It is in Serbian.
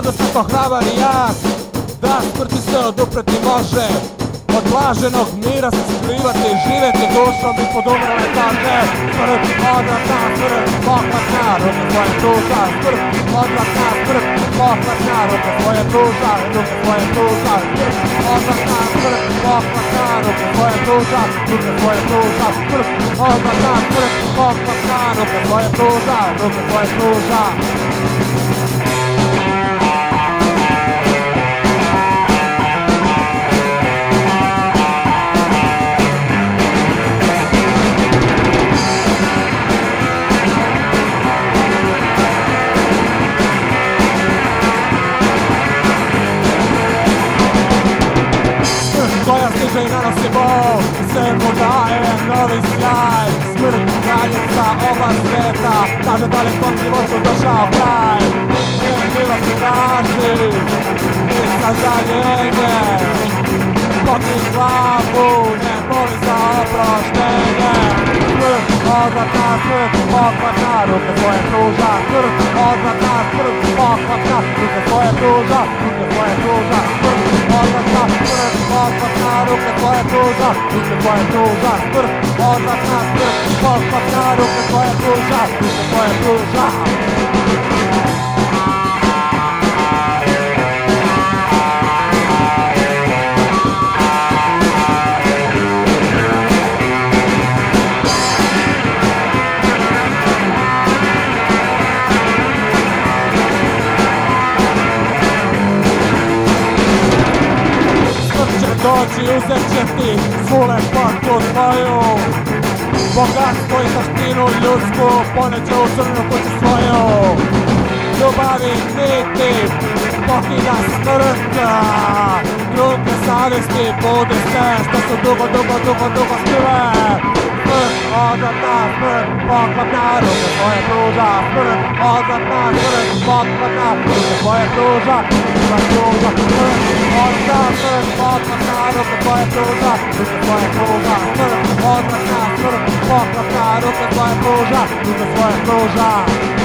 da sam to hrabar i jak, da smrti se odupreti može. Od blaženog mira se skrivati, živjeti dušom ispod umrle kaže. Smrt, odvratna smrt, pohvatna, ruke tvoje pruža. Smrt, odvratna smrt, pohvatna, ruke tvoje pruža. Ruke tvoje pruža, smrt, odvratna smrt, pohvatna, ruke tvoje pruža. Ruke tvoje pruža, smrt, odvratna smrt, pohvatna, ruke tvoje pruža. Ruke tvoje pruža. Koja stiže i nanosi bol, sve mu daje novi sjaj. Smrt, kraljica oba svijeta, kaže dalekom životu došao kraj. Ne milosti traži i sazaljenje, pokri glavu, ne moli za oproštenje. Smrt, odvratna smrt, pohvatna, ruke tvoje pruža. Smrt, odvratna smrt, pohvatna, ruke tvoje pruža. Ruke tvoje pruža, smrt, odvratna smrt, pohvatna, ruke tvoje pruža. Ruke tvoje pruža, smrt, odvratna smrt, pohvatna, ruke tvoje pruža. Ruke tvoje pruža. Doći uzet će ti svu lepotu tvoju, bogatstvo i taštinu ljudsku poneće u crnu kuću svoju. Ljubavi niti pokida smrta, ruke savjesti bude sve što su dugo skrive. Smrt, odvratna smrt, pohvatna, ruke tvoje pruža. Smrt, odvratna smrt, pohvatna, ruke tvoje pruža. Ruke tvoje pruža, smrt, odvratna smrt, pohvatna, ruke tvoje pruža. Ruke tvoje pruža, smrt, odvratna smrt, pohvatna, ruke tvoje pruža. Ruke tvoje pruža.